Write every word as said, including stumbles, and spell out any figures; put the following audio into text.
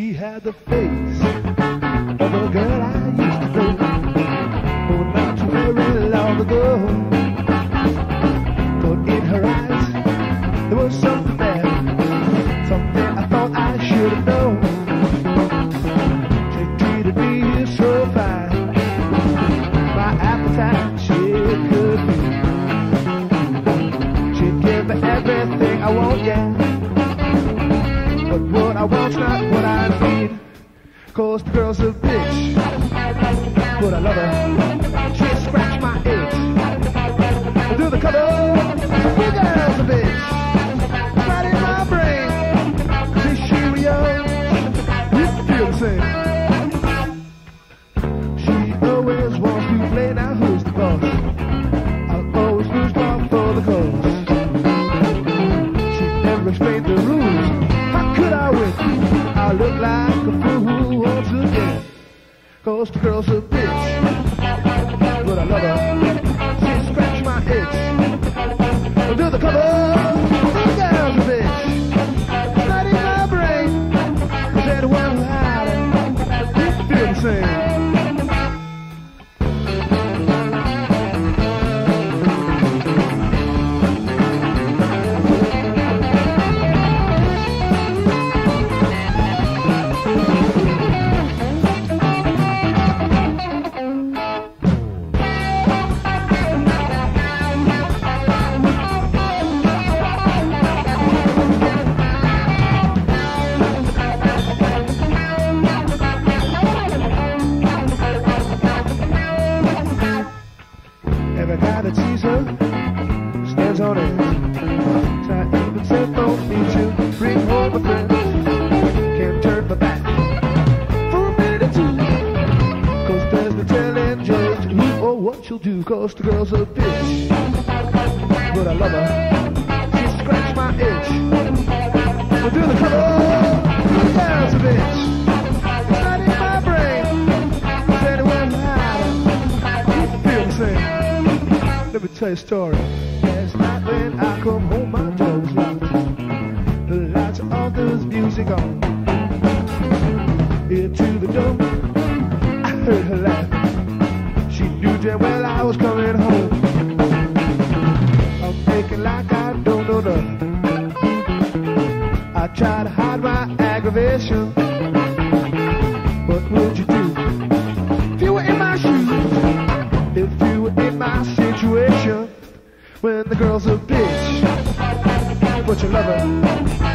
She had the face of a girl I used to know, oh, not too very long ago. But in her eyes there was something there, something I thought I should have known. She treated me so fine, my appetite she could feel. She'd give me everything I want, yeah, but what I want's not what I need. 'Cause the girl's a bitch, but I love her. She scratched my itch. Do the cuddle, the girl's a bitch, right in my brain. 'Cause if she were young, you'd feel the same. She always wants to play, now who's the boss? I'll always lose one for the cause. She never explained the rules, how could I win? I look like a fool once again. 'Cause the girl's a bitch, but I love her. She scratched my itch. Do the cover, the girl's a bitch, not in my brain. 'Cause anyone who had it, you feel the same. Every guy that sees her stands on edge. Not even said don't need to bring home a friend. Can't turn my back for a minute or two, 'cause there's no telling just who or what she'll do. 'Cause the girl's a bitch, but I love her. She scratched my itch. But do the cover, the girl's a bitch, it's not in my brain. 'Cause anyone who had her, you feel the same. Let me tell you a story. Last night when I come home, my door was locked. The lights are on, there's music on. Ear to the door, I heard her laugh. She knew damn well I was coming home. I'm thinking like I don't know nothing. I try to hide my aggravation. What would you do if you were in my shoes? If you were in my situation, when the girl's a bitch, but you love her.